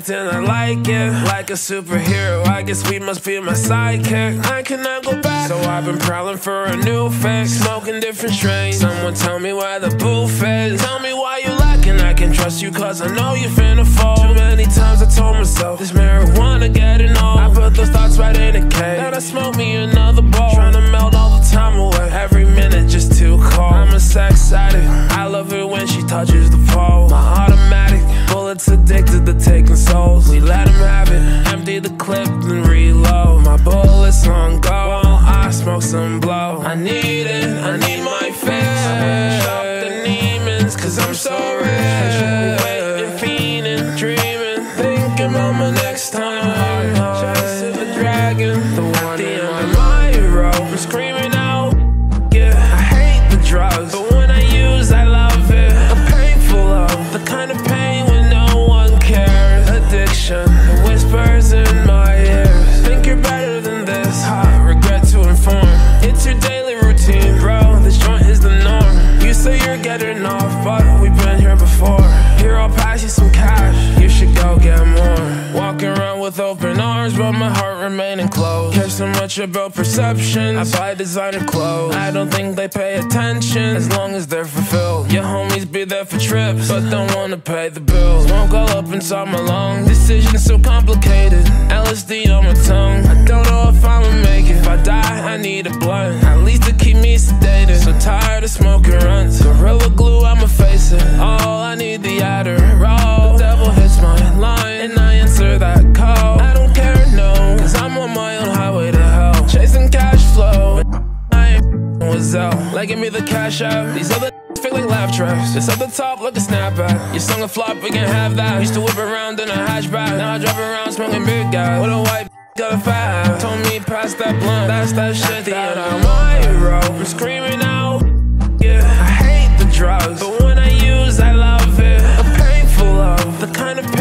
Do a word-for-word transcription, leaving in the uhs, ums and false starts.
acting, I like it. Like a superhero, I guess we must be my sidekick. I cannot go back, so I've been prowling for a new fix. Smoking different strains. Someone tell me where the booth is. Tell me why you lacking, I can trust you cause I know you finna fall. Too many times I told myself, this marijuana getting old. I put those thoughts right in a cage. Now I smoke me another bowl. Tryna melt all the time away. Every minute just too cold. I'm a sex addict. I love it when she touches the pole. My automatic bullets addicted to taking souls. We let them have it. Empty the clip and reload. My bullets on go. While I smoke some blow. I need it. I need my fix. Shop the demons cause I'm so rich. Waiting, fiending, dreaming. Thinking about my next time. Chasing the dragon. The one at the end of my road. I'm screaming out. Yeah, I hate the drugs, but when I use, I love it. A painful love, the kind of pain when no one cares. Addiction, the whispers in my ears. Think you're better than this, ha, regret to inform. It's your daily routine, bro, this joint is the norm. You say you're getting off, but we've been here before. Here, I'll pass you some cash, you should go get more. Walking around with open arms, but my heart remaining closed. Care so much about perception, I buy designer clothes. I don't think they pay attention, as long as they're fulfilled. Your homies be there for trips, but don't wanna pay the bills. Smoke all up inside my lungs, decisions so complicated. L S D on my tongue, I don't know if I'ma make it. If I die, I need a blunt, at least to keep me sedated. So tired of smoking runs, Gorilla Glue, I'ma face it. Oh, I need the Adderall. The devil hits my line, and I answer that call. I don't care, no, cause I'm on my own highway to hell. Chasing cash flow, I ain't was out. Like, give me the cash out. These other fake like laugh tracks. This at the top like a snapback. Your song a flop, we can have that. Used to whip around in a hatchback. Now I drive around smoking big guy. With a white got a fat. Told me pass that blunt. That's that shit that I'm my road. I'm screaming out. Yeah, I hate the drugs, but when I use, I love it. A painful love, the kind of